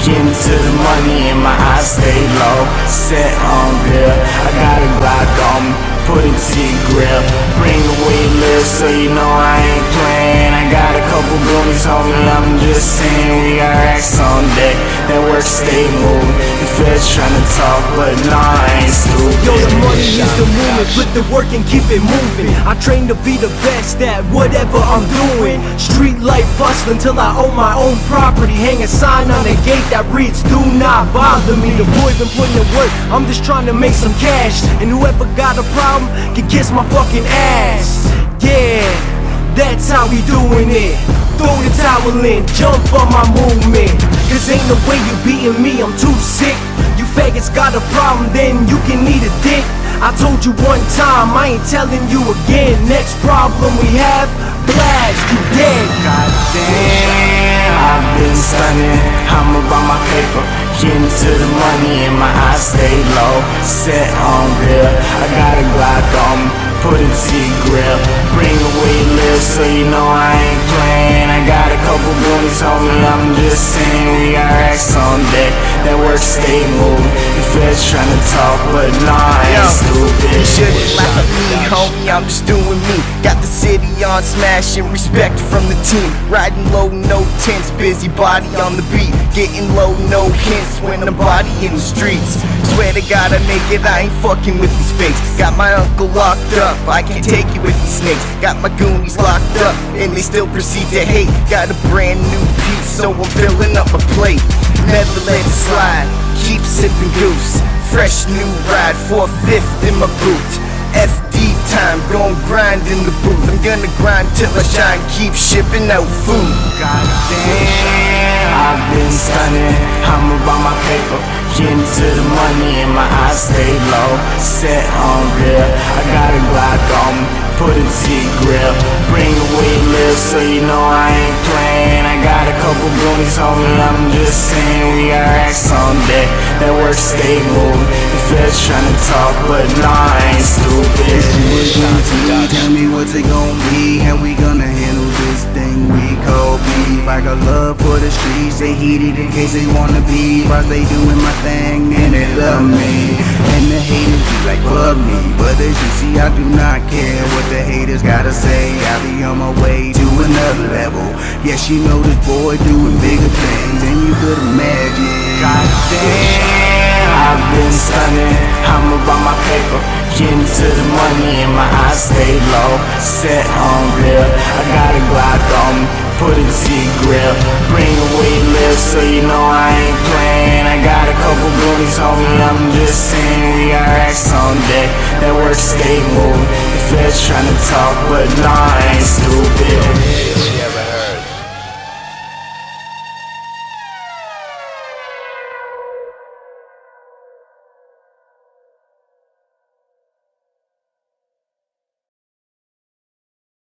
getting to the money and my eyes stay low. Set on grill, I got a Glock on me, put it to your grill. Bring the weed list so you know I ain't playing. I got a couple goonies, homie, I'm just saying. We got racks on deck, that work stay moving. The feds tryna talk, but nah, I ain't stupid. Yo, the money is the movement, put the work and keep it moving. I train to be the best at whatever I'm doing. Street life hustle until I own my own property. Hang a sign on the gate that reads, do not bother me. The boy been putting in work, I'm just trying to make some cash. And whoever got a problem can kiss my fucking ass. Yeah, that's how we doing it. Throw the towel in, jump on my movement. Cause ain't no way you beating me, I'm too sick. You faggots got a problem, then you can eat a dick. I told you one time, I ain't telling you again. Next problem we have, blast, you dead. Goddamn, I've been stunning, I'm about my paper, getting to the money and my eyes stay low. Set on grill, I got a Glock on me, put it to your grill. Bring a weed list so you know I ain't playing. I got a couple goonies, homie, I'm just saying. We got racks on deck, that work stay moving. The feds tryna talk, but nah, I ain't stupid. You shouldn't laugh at me, homie, I'm just doing me. Got the city on smashing, respect from the team. Riding low, no tints, busy body on the beat. Getting low, no hints when I'm body in the streets. Swear to God I make it, I ain't fucking with these fakes. Got my uncle locked up, I can't take you with these snakes. Got my goonies locked up, and they still proceed to hate. Got a brand new piece, so I'm filling up a plate. Never let it slide, keep sipping goose. Fresh new ride, 4/5 in my boot. FD time, gon' grind in the booth. I'm gonna grind till I shine, keep shipping out food. Goddamn, I've been stunning, I'm about my paper, getting to the money and my eyes stay low. Set on grill, I got a Glock on me, put it to your grill. Bring a weed list so you know I ain't playing. I got a couple goonies, homie, I'm just saying. We got racks on deck, that work stay moving. The feds tryna talk, but nah, I ain't stupid. Tell me what's it gon' be, how we gonna handle this thing we call beef. I got love for the streets, they heated in case they wanna be. While they doing my thing and they love me, and the haters be like fuck me. But as you see, I do not care what the haters gotta say. I'll be on my way to another level. Yes, you know this boy doing bigger things than you could imagine. Goddamn, I've been stunning, I'm about my paper, getting to the money and my eyes stay low. Set on grill, I got a Glock on me, put it to your grill. Bring a weed list so you know I ain't playing. I got a couple goonies, homie, I'm just saying. We got racks on deck, that work stay moving. The feds tryna talk, but nah, I ain't stupid.